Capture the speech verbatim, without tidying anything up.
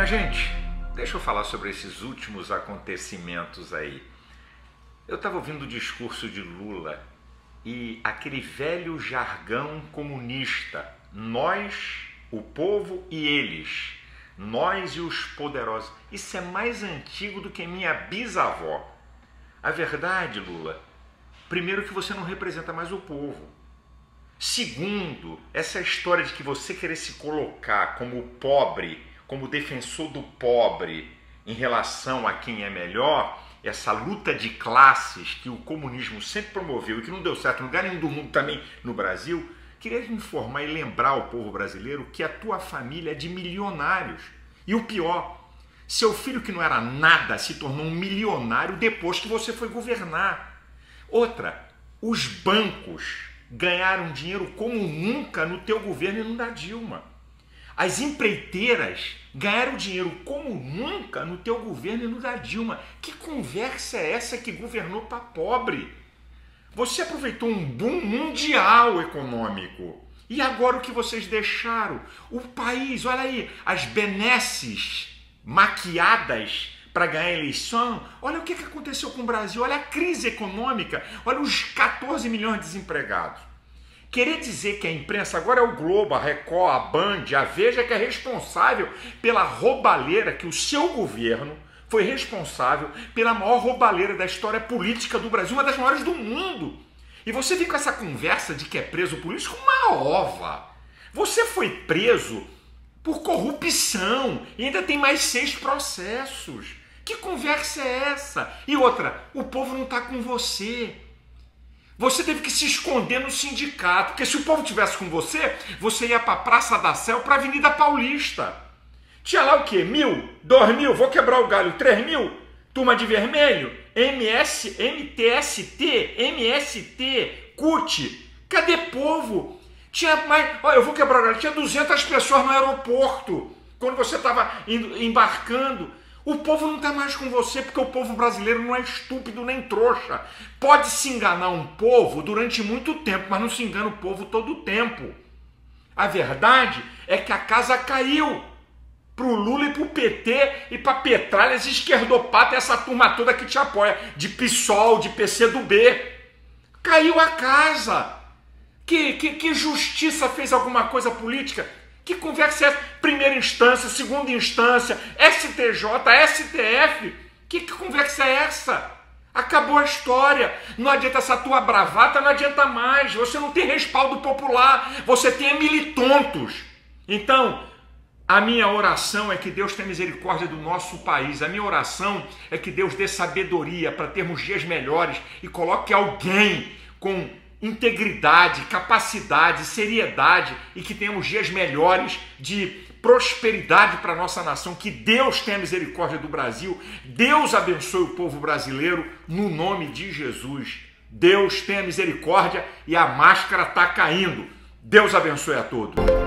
gente, deixa eu falar sobre esses últimos acontecimentos aí. Eu estava ouvindo o discurso de Lula e aquele velho jargão comunista, nós, o povo e eles, nós e os poderosos. Isso é mais antigo do que minha bisavó. A verdade, Lula, primeiro que você não representa mais o povo. Segundo, essa história de que você querer se colocar como pobre, como defensor do pobre em relação a quem é melhor, essa luta de classes que o comunismo sempre promoveu e que não deu certo em lugar nenhum do mundo, também no Brasil, queria informar e lembrar ao povo brasileiro que a tua família é de milionários. E o pior, seu filho que não era nada se tornou um milionário depois que você foi governar. Outra, os bancos ganharam dinheiro como nunca no teu governo e no da Dilma. As empreiteiras ganharam dinheiro como nunca no teu governo e no da Dilma. Que conversa é essa que governou para pobre? Você aproveitou um boom mundial econômico. E agora o que vocês deixaram? O país, olha aí, as benesses maquiadas para ganhar a eleição. Olha o que aconteceu com o Brasil, olha a crise econômica, olha os quatorze milhões de desempregados. Querer dizer que a imprensa agora é o Globo, a Record, a Band, a Veja que é responsável pela roubalheira, que o seu governo foi responsável pela maior roubalheira da história política do Brasil, uma das maiores do mundo. E você vem com essa conversa de que é preso político, uma ova. Você foi preso por corrupção e ainda tem mais seis processos. Que conversa é essa? E outra, o povo não está com você. Você teve que se esconder no sindicato, porque se o povo tivesse com você, você ia para a Praça da Sé ou para a Avenida Paulista. Tinha lá o quê? Mil? Dois mil? Vou quebrar o galho. Três mil? Turma de vermelho? M S, M T S T, M S T, C U T. Cadê povo? Tinha mais... Olha, eu vou quebrar o galho. Tinha duzentas pessoas no aeroporto, quando você estava embarcando. O povo não está mais com você porque o povo brasileiro não é estúpido nem trouxa. Pode se enganar um povo durante muito tempo, mas não se engana o povo todo o tempo. A verdade é que a casa caiu para o Lula e para o P T e para Petralhas, esquerdopata, essa turma toda que te apoia, de PSOL, de P C do B. Caiu a casa. Que, que, que justiça fez alguma coisa política? Que conversa é essa? Primeira instância, segunda instância, S T J, S T F. Que, que conversa é essa? Acabou a história. Não adianta essa tua bravata, não adianta mais. Você não tem respaldo popular. Você tem militontos. Então, a minha oração é que Deus tenha misericórdia do nosso país. A minha oração é que Deus dê sabedoria para termos dias melhores e coloque alguém com integridade, capacidade, seriedade e que tenhamos dias melhores de prosperidade para a nossa nação. Que Deus tenha misericórdia do Brasil. Deus abençoe o povo brasileiro no nome de Jesus. Deus tenha misericórdia e a máscara está caindo. Deus abençoe a todos.